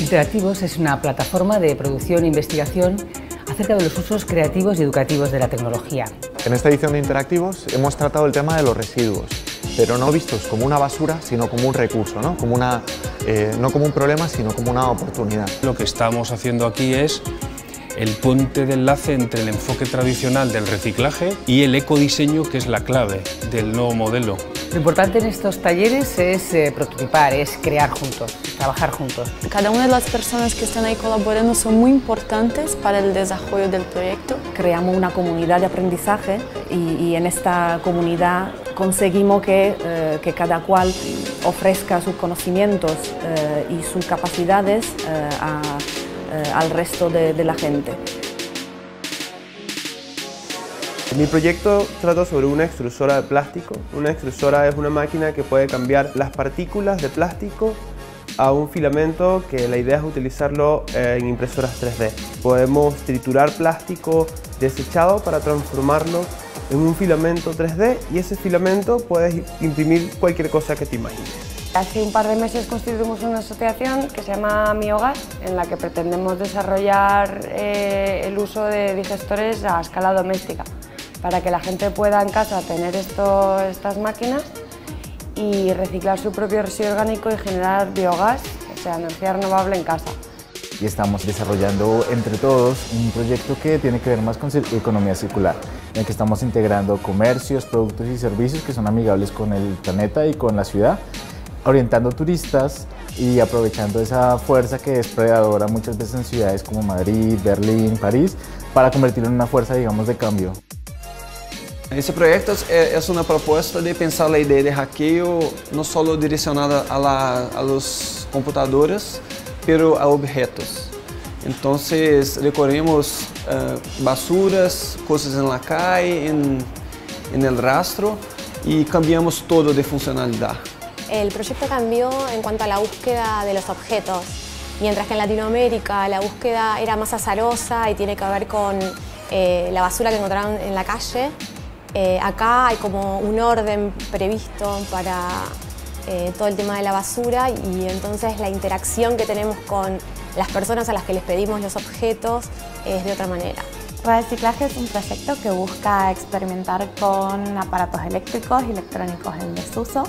Interactivos es una plataforma de producción e investigación acerca de los usos creativos y educativos de la tecnología. En esta edición de Interactivos hemos tratado el tema de los residuos, pero no vistos como una basura, sino como un recurso, ¿no? No como un problema, sino como una oportunidad. Lo que estamos haciendo aquí es el puente de enlace entre el enfoque tradicional del reciclaje y el ecodiseño, que es la clave del nuevo modelo. Lo importante en estos talleres es prototipar, es crear juntos, trabajar juntos. Cada una de las personas que están ahí colaborando son muy importantes para el desarrollo del proyecto. Creamos una comunidad de aprendizaje y en esta comunidad conseguimos que cada cual ofrezca sus conocimientos y sus capacidades al resto de la gente. Mi proyecto trata sobre una extrusora de plástico. Una extrusora es una máquina que puede cambiar las partículas de plástico a un filamento, que la idea es utilizarlo en impresoras 3D. Podemos triturar plástico desechado para transformarlo en un filamento 3D y ese filamento puedes imprimir cualquier cosa que te imagines. Hace un par de meses constituimos una asociación que se llama Mi Hogar, en la que pretendemos desarrollar el uso de digestores a escala doméstica, para que la gente pueda en casa tener estas máquinas y reciclar su propio residuo orgánico y generar biogás, o sea, energía renovable en casa. Y estamos desarrollando entre todos un proyecto que tiene que ver más con economía circular, en el que estamos integrando comercios, productos y servicios que son amigables con el planeta y con la ciudad, orientando turistas y aprovechando esa fuerza que es predadora muchas veces en ciudades como Madrid, Berlín, París, para convertirlo en una fuerza, digamos, de cambio. Esse projeto é uma proposta de pensar a ideia de hackeio não só direcionada a los computadores, pero a objetos. Então, recorremos basuras, coisas em la calle, en el rastro y cambiamos todo de funcionalidad. El proyecto cambió en cuanto a la búsqueda de los objetos, mientras que en Latinoamérica la búsqueda era más azarosa y tiene que ver con la basura que encontraron en la calle. Acá hay como un orden previsto para todo el tema de la basura y entonces la interacción que tenemos con las personas a las que les pedimos los objetos es de otra manera. Reciclaje es un proyecto que busca experimentar con aparatos eléctricos y electrónicos en desuso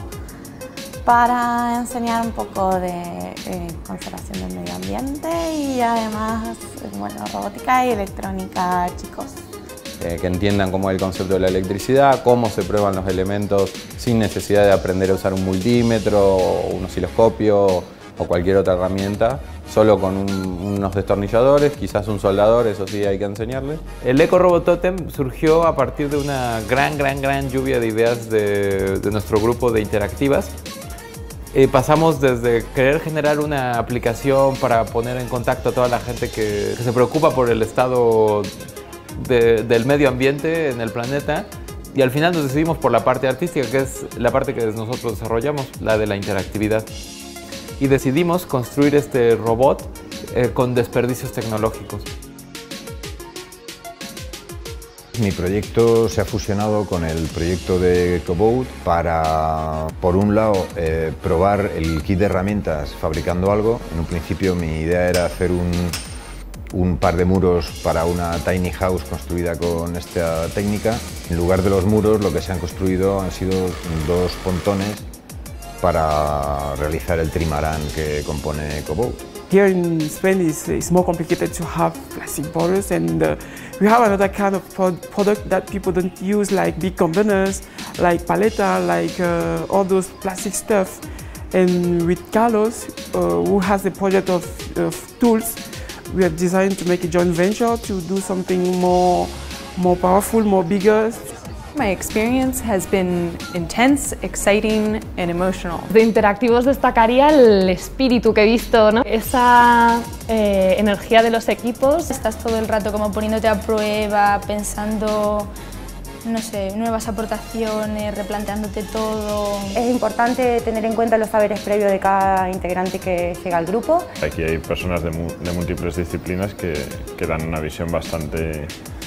para enseñar un poco de conservación del medio ambiente y además, bueno, robótica y electrónica a chicos. Que entiendan cómo es el concepto de la electricidad, cómo se prueban los elementos sin necesidad de aprender a usar un multímetro, un osciloscopio o cualquier otra herramienta, solo con unos destornilladores, quizás un soldador, eso sí hay que enseñarles. El Eco Robot Totem surgió a partir de una gran lluvia de ideas de nuestro grupo de Interactivas. Pasamos desde querer generar una aplicación para poner en contacto a toda la gente que se preocupa por el estado del medio ambiente en el planeta, y al final nos decidimos por la parte artística, que es la parte que nosotros desarrollamos, la de la interactividad. Y decidimos construir este robot con desperdicios tecnológicos. Mi proyecto se ha fusionado con el proyecto de Ecoboat para, por un lado, probar el kit de herramientas fabricando algo. En un principio mi idea era hacer un par de muros para una tiny house construida con esta técnica. En lugar de los muros, lo que se han construido han sido 2 pontones para realizar el trimarán que compone Ecoboat. Here in Spain it's more complicated to have plastic bottles, and we have another kind of product that people don't use, like big containers, like paleta, like all those plastic stuff. And with Carlos, who has a project of tools, we have designed to make a joint venture to do something more powerful, more bigger. My experience has been intense, exciting and emotional. De Interactivos destacaría el espíritu que he visto, ¿no? Esa energía de los equipos. Estás todo el rato como poniéndote a prueba, pensando, no sé, nuevas aportaciones, replanteándote todo. Es importante tener en cuenta los saberes previos de cada integrante que llega al grupo. Aquí hay personas de múltiples disciplinas que dan una visión bastante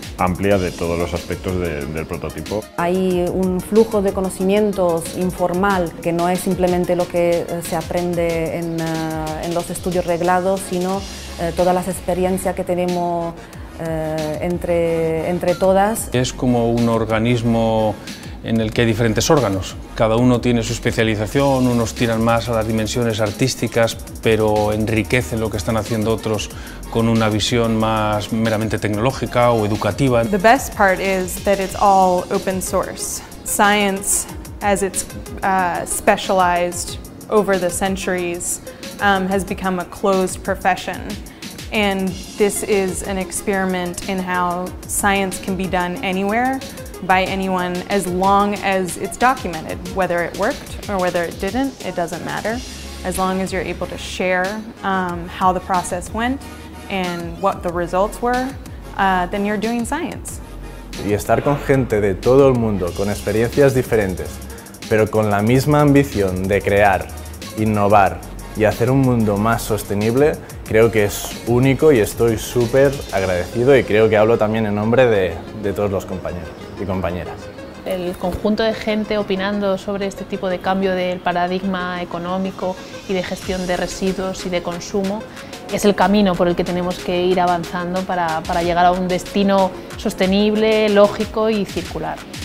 amplia de todos los aspectos del prototipo. Hay un flujo de conocimientos informal que no es simplemente lo que se aprende en los estudios reglados, sino todas las experiencias que tenemos entre todas. Es como un organismo en el que hay diferentes órganos. Cada uno tiene su especialización, unos tiran más a las dimensiones artísticas, pero enriquecen lo que están haciendo otros con una visión más meramente tecnológica o educativa. The best part is that it's all open source. Science, as it's specialized over the centuries, has become a closed profession. And this is an experiment in how science can be done anywhere, by anyone, as long as it's documented. Whether it worked or whether it didn't, it doesn't matter. As long as you're able to share how the process went and what the results were, then you're doing science. Y estar con gente de todo el mundo, con experiencias diferentes, pero con la misma ambición de crear, innovar y hacer un mundo más sostenible, creo que es único y estoy súper agradecido, y creo que hablo también en nombre de todos los compañeros y compañeras. El conjunto de gente opinando sobre este tipo de cambio del paradigma económico y de gestión de residuos y de consumo es el camino por el que tenemos que ir avanzando para llegar a un destino sostenible, lógico y circular.